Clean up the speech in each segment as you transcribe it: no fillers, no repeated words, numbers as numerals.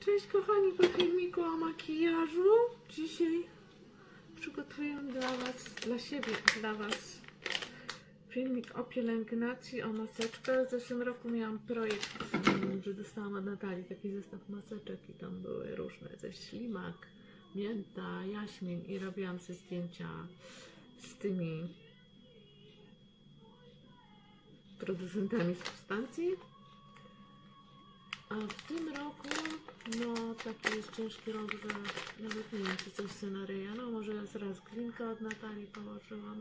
Cześć kochani, po filmiku o makijażu. Dzisiaj przygotuję dla siebie, dla Was filmik o pielęgnacji, o maseczkach. W zeszłym roku miałam projekt, że dostałam od Natalii taki zestaw maseczek i tam były różne ze ślimak, mięta, jaśmin i robiłam sobie zdjęcia z tymi producentami substancji. A w tym roku, no taki jest ciężki rok, że nawet nie wiem, czy coś scenaryja, no może zaraz glinkę od Natalii położyłam.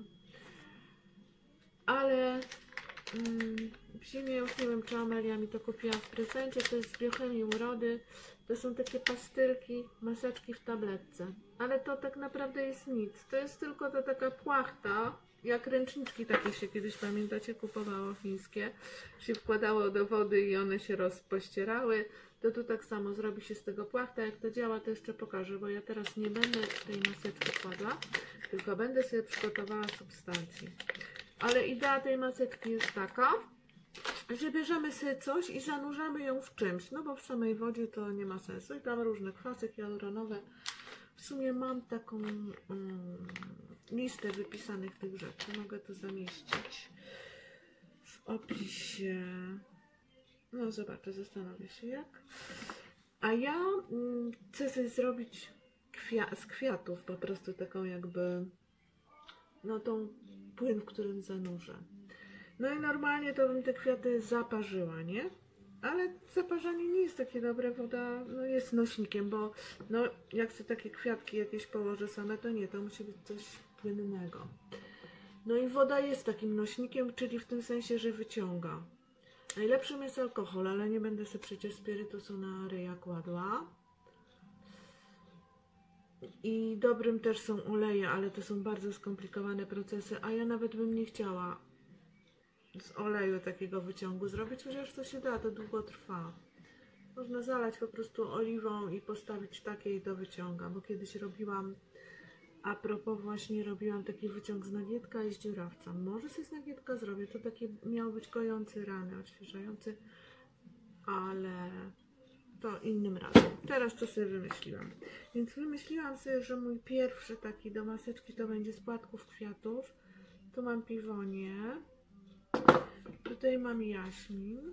Ale w zimie już nie wiem, czy Amelia mi to kupiła w prezencie, to jest z Biochemii Urody. To są takie pastylki, maseczki w tabletce. Ale to tak naprawdę jest nic, to jest tylko to taka płachta. Jak ręczniczki takie się kiedyś, pamiętacie, kupowało chińskie, się wkładało do wody i one się rozpościerały, to tu tak samo zrobi się z tego płachta. Jak to działa, to jeszcze pokażę, bo ja teraz nie będę tej maseczki kładła, tylko będę sobie przygotowała substancji. Ale idea tej maseczki jest taka, że bierzemy sobie coś i zanurzamy ją w czymś, no bo w samej wodzie to nie ma sensu i tam różne kwasy hialuronowe. W sumie mam taką listę wypisanych tych rzeczy. Mogę to zamieścić w opisie. No zobaczę, zastanowię się jak. A ja chcę sobie zrobić z kwiatów po prostu taką jakby, no tą płyn, w którym zanurzę. No i normalnie to bym te kwiaty zaparzyła, nie? Ale zaparzanie nie jest takie dobre, woda no jest nośnikiem, bo no jak sobie takie kwiatki jakieś położę same, to nie, to musi być coś płynnego. No i woda jest takim nośnikiem, czyli w tym sensie, że wyciąga. Najlepszym jest alkohol, ale nie będę sobie przecież spirytusu na ryja kładła. I dobrym też są oleje, ale to są bardzo skomplikowane procesy, a ja nawet bym nie chciała z oleju takiego wyciągu zrobić, chociaż to się da, to długo trwa. Można zalać po prostu oliwą i postawić takie i to wyciąga, bo kiedyś robiłam, a propos właśnie robiłam taki wyciąg z nagietka i z dziurawca. Może sobie z nagietka zrobię, to taki miał być kojący rany, odświeżający, ale to innym razem. Teraz to sobie wymyśliłam. Więc wymyśliłam sobie, że mój pierwszy taki do maseczki to będzie z płatków kwiatów. Tu mam piwonię. Tutaj mam jaśmin,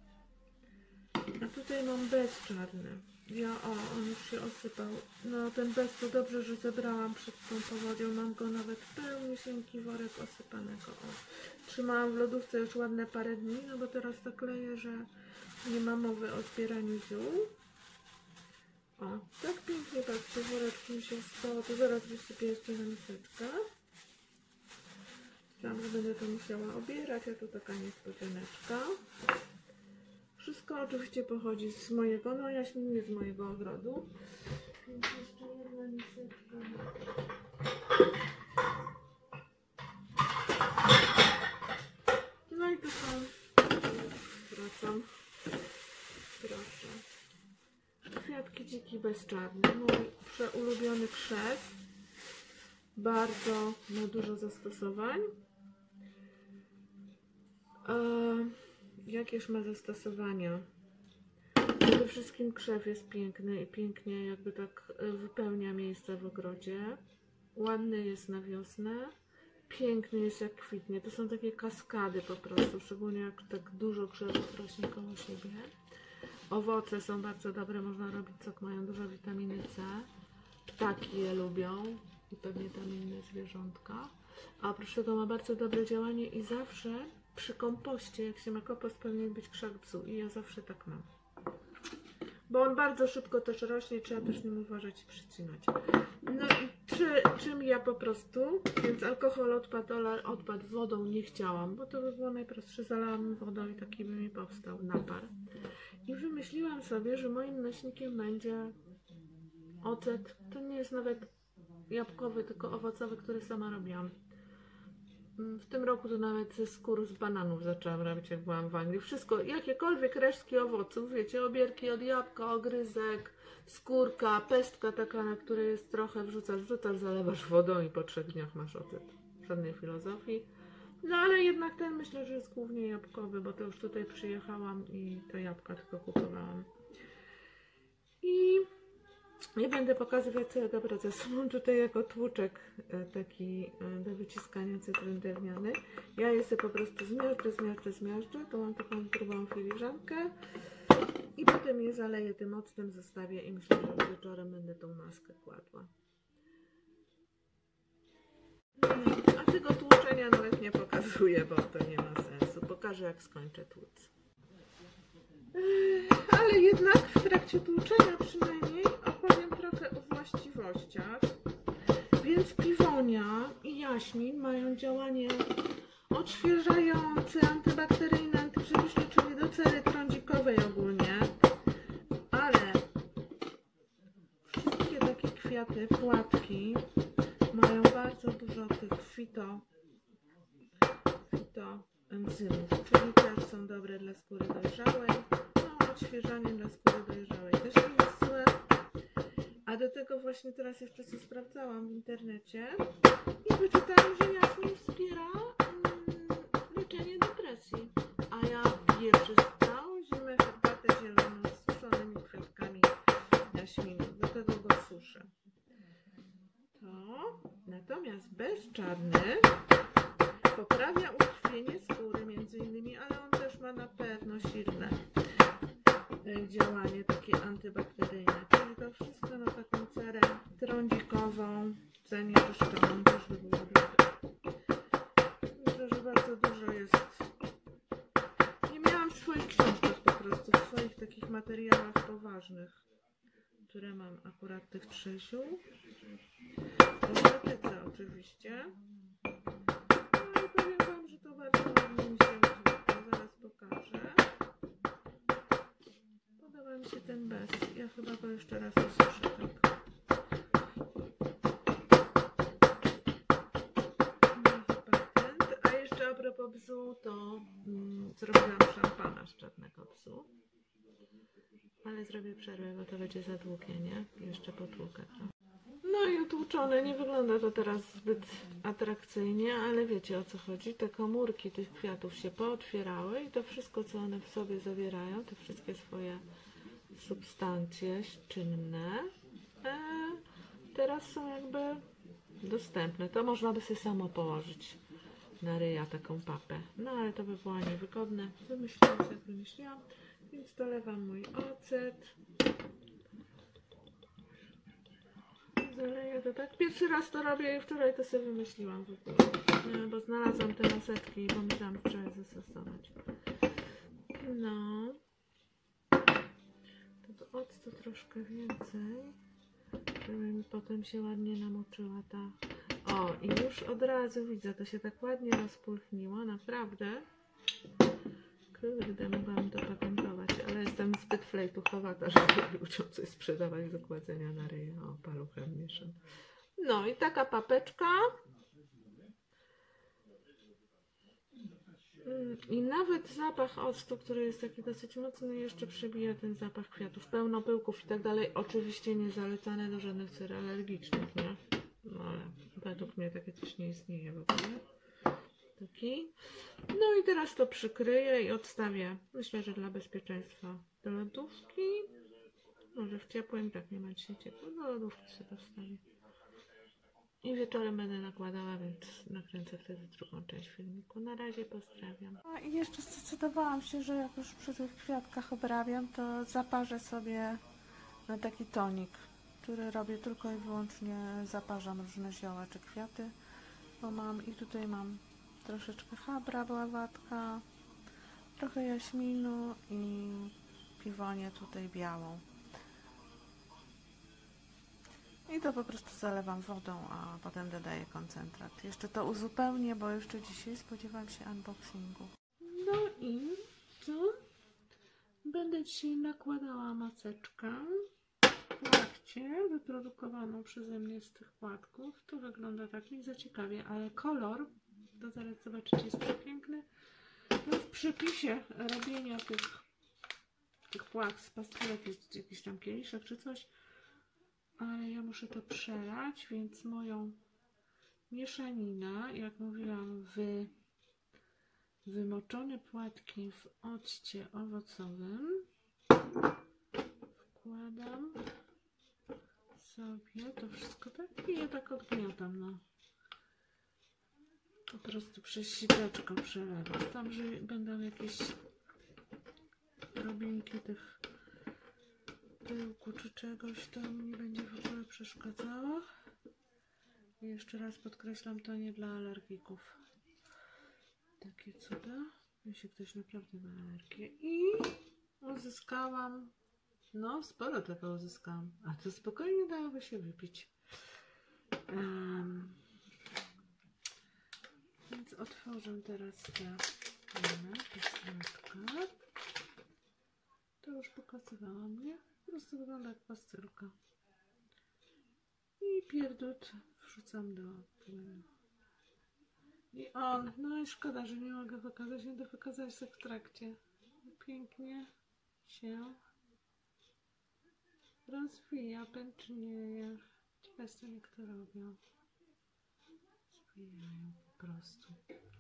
a tutaj mam bez czarny. On już się osypał. No ten bez to dobrze, że zebrałam przed tą powodzią. Mam go nawet pełniusieńki worek osypanego. Trzymałam w lodówce już ładne parę dni, no bo teraz tak leję, że nie ma mowy o zbieraniu ziół. O, tak pięknie, patrzcie, woreczki mi się osypało. To zaraz wysypię jeszcze na miseczkę. Myślałam, że będę to musiała obierać, a to taka niespodzianeczka. Wszystko oczywiście pochodzi z mojego, no jaśmin nie z mojego ogrodu. Więc jeszcze jedna miseczka. No i to są, wracam, proszę, kwiatki dziki bezczarne, mój przeulubiony krzew. Bardzo ma dużo zastosowań. Jakież ma zastosowania? Przede wszystkim krzew jest piękny i pięknie jakby tak wypełnia miejsca w ogrodzie. Ładny jest na wiosnę. Piękny jest jak kwitnie. To są takie kaskady po prostu, szczególnie jak tak dużo krzewów rośnie koło siebie. Owoce są bardzo dobre, można robić sok, mają dużo witaminy C. Ptaki je lubią i pewnie tam inne zwierzątka. A oprócz tego ma bardzo dobre działanie i zawsze przy kompoście, jak się ma kompost, powinien być krzak bzu i ja zawsze tak mam. Bo on bardzo szybko też rośnie, trzeba też nim uważać i przycinać. No i czym ja po prostu, więc alkohol odpadł wodą nie chciałam, bo to by było najprostsze, zalałam wodą i taki by mi powstał napar. I wymyśliłam sobie, że moim nośnikiem będzie ocet, to nie jest nawet jabłkowy, tylko owocowy, który sama robiłam. W tym roku to nawet ze skór z bananów zaczęłam robić, jak byłam w Anglii. Wszystko, jakiekolwiek resztki owoców, wiecie, obierki od jabłka, ogryzek, skórka, pestka taka, na której jest trochę, wrzucasz, zalewasz wodą i po 3 dniach masz ocet. Żadnej filozofii. No ale jednak ten myślę, że jest głównie jabłkowy, bo to już tutaj przyjechałam i te jabłka tylko kupowałam. I Nie będę pokazywać całego procesu. Mam tutaj jako tłuczek taki do wyciskania cytryn drewniany. Ja je sobie po prostu zmiażdżę. To mam taką grubą filiżankę. I potem je zaleję tym octem, zostawię i myślę, że wieczorem będę tą maskę kładła. A tego tłuczenia nawet nie pokazuję, bo to nie ma sensu. Pokażę, jak skończę tłuc. Ale jednak w trakcie tłuczenia przynajmniej opowiem trochę o właściwościach. Więc piwonia i jaśmin mają działanie odświeżające, antybakteryjne, antygrzybiczne, czyli do cery trądzikowej ogólnie. Ale wszystkie takie kwiaty, płatki mają bardzo dużo tych fitoenzymów, czyli też są dobre dla skóry dojrzałej. No, odświeżanie dla skóry dojrzałej też nie jest złe. A do tego właśnie teraz jeszcze co sprawdzałam w internecie i wyczytałam, że jaśmin wspiera leczenie depresji. A ja piję przez całą zimę herbatę zieloną z suszonymi kwiatkami jaśminu. Do tego go suszę. Natomiast bezczarny poprawia ukrwienie skóry między innymi, ale on też ma na pewno silne działanie takie antybakteryjne, czyli to wszystko na taką cerę trądzikową, zanieczyszczoną też by było dobre. Myślę, że bardzo dużo jest. Nie miałam w swoich książkach po prostu, w swoich takich materiałach poważnych, które mam akurat tych 3 ziół. Kosmetyce oczywiście. No i powiem wam, że to bardzo ładnie mi się odbywa. Zaraz pokażę. Podoba mi się ten bez. Ja chyba go jeszcze raz ususzę. Tak. Patent. A jeszcze a propos bzu, to zrobiłam szampana z czarnego bzu. Ale zrobię przerwę, bo to będzie za długie, nie? Jeszcze potłukę trochę. No i utłuczone, nie wygląda to teraz zbyt atrakcyjnie, ale wiecie o co chodzi. Te komórki tych kwiatów się pootwierały i to wszystko, co one w sobie zawierają, te wszystkie swoje substancje czynne, teraz są jakby dostępne. To można by sobie samo położyć na ryja taką papę. No ale to by było niewygodne. Wymyśliłam, jak wymyśliłam. Więc dolewam mój ocet. Zaleję to tak. Pierwszy raz to robię i wczoraj to sobie wymyśliłam w ogóle. Bo znalazłam te maseczki i pomyślałam, że trzeba je zastosować. No. To octu troszkę więcej. Żeby mi potem się ładnie namoczyła ta... O, i już od razu widzę, to się tak ładnie rozpulchniło. Naprawdę. Kurde, mogłam to patentować, ale jestem zbyt flejtuchowata, żeby ludziom coś sprzedawać do kładzenia na ryj. O, paluchem mieszam. No i taka papeczka. I nawet zapach octu, który jest taki dosyć mocny, jeszcze przebija ten zapach kwiatów, pełno pyłków i tak dalej. Oczywiście nie zalecane do żadnych cer alergicznych, nie? No ale według mnie takie coś nie istnieje w ogóle. Taki. No i teraz to przykryję i odstawię, myślę, że dla bezpieczeństwa, do lodówki. Może w ciepłym, tak nie ma dzisiaj ciepło, do lodówki sobie wstawię. I wieczorem będę nakładała, więc nakręcę wtedy drugą część filmiku. Na razie pozdrawiam. A i jeszcze zdecydowałam się, że jak już przy tych kwiatkach obrabiam, to zaparzę sobie na taki tonik, który robię tylko i wyłącznie, zaparzam różne zioła czy kwiaty, bo mam i tutaj mam troszeczkę chabra, baławatka, trochę jaśminu i piwonię tutaj białą. I to po prostu zalewam wodą, a potem dodaję koncentrat. Jeszcze to uzupełnię, bo jeszcze dzisiaj spodziewam się unboxingu. No i co? Będę dzisiaj nakładała maseczkę w płachcie wyprodukowaną przeze mnie z tych płatków. To wygląda tak, nie za ciekawie, ale kolor, to zaraz zobaczycie, jest przepiękny. No w przepisie robienia tych płach z pastelet jest jakiś tam kieliszek czy coś. Ale ja muszę to przelać, więc moją mieszaninę, jak mówiłam, wymoczone płatki w occie owocowym wkładam sobie to wszystko tak i ja tak odgniatam, no. Po prostu przez siteczko przelewam. Tam, że będą jakieś drobinki tych pyłku czy czegoś, to mi nie będzie w ogóle przeszkadzało. I jeszcze raz podkreślam, to nie dla alergików. Takie cuda. Jeśli ktoś naprawdę ma alergię. I uzyskałam, no sporo tego uzyskałam, a to spokojnie dałoby się wypić. Więc otworzę teraz te pastylkę. To już pokazywałam, nie? Po prostu wygląda jak pastylka. I pierdut wrzucam do płynu. I on, no i szkoda, że nie mogę pokazać, nie będę pokazać tak w trakcie. Pięknie się rozwija, pęcznieje. Ciekawe, co jak to robią. Zwijają po prostu.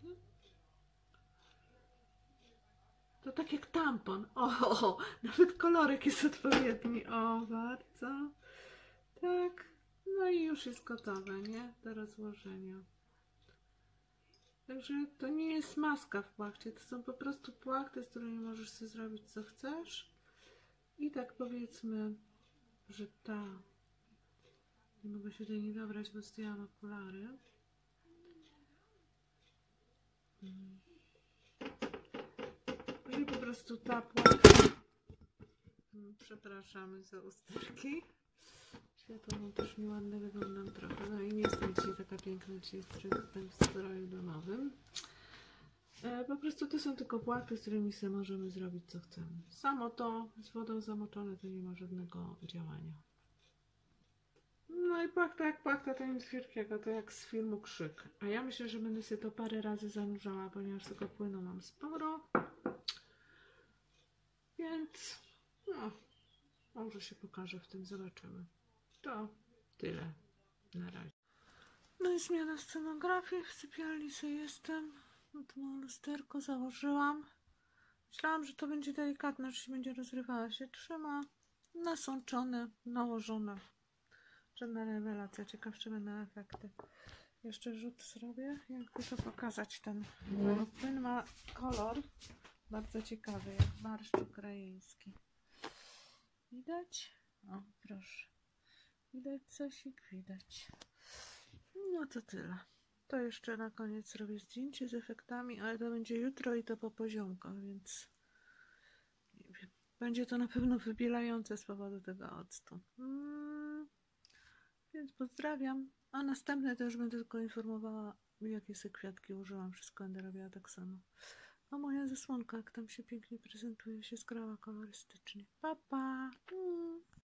To tak jak tampon. O, nawet kolorek jest odpowiedni. O, bardzo. Tak. No i już jest gotowe, nie? Do rozłożenia. Także to nie jest maska w płachcie. To są po prostu płachty, z którymi możesz sobie zrobić co chcesz. I tak powiedzmy, że ta... Nie mogę się tutaj nie dobrać, bo zdjęłam okulary. I po prostu ta płachta... Przepraszamy za usterki. Światło mam też nieładne, wyglądam trochę. No i nie jestem dzisiaj taka piękna, dzisiaj jestem w stroju domowym. Po prostu to są tylko płachty, z którymi sobie możemy zrobić co chcemy. Samo to z wodą zamoczone to nie ma żadnego działania. No i płachta jak płachta, to nic wielkiego, to jak z filmu Krzyk. A ja myślę, że będę sobie to parę razy zanurzała, ponieważ tego płynu mam sporo. Więc no, może się pokaże w tym, zobaczymy. To tyle na razie. No i zmiana scenografii. W sypialni sobie jestem. No to mam lusterko, założyłam. Myślałam, że to będzie delikatne, że się będzie rozrywała. Się trzyma. Nasączone, nałożone. Żadna rewelacja. Ciekaw, czy będą efekty. Jeszcze rzut zrobię, jakby to pokazać ten. Ten ma kolor bardzo ciekawy, jak barszcz ukraiński. Widać? O, proszę. Widać coś, widać. No to tyle. To jeszcze na koniec zrobię zdjęcie z efektami, ale to będzie jutro i to po poziomkach, więc nie wiem. Będzie to na pewno wybielające z powodu tego octu. Więc pozdrawiam. A następne to już będę tylko informowała, jakie sobie kwiatki użyłam. Wszystko będę robiła tak samo. A moja zasłonka, jak tam się pięknie prezentuje, się zgrała kolorystycznie. Pa, pa!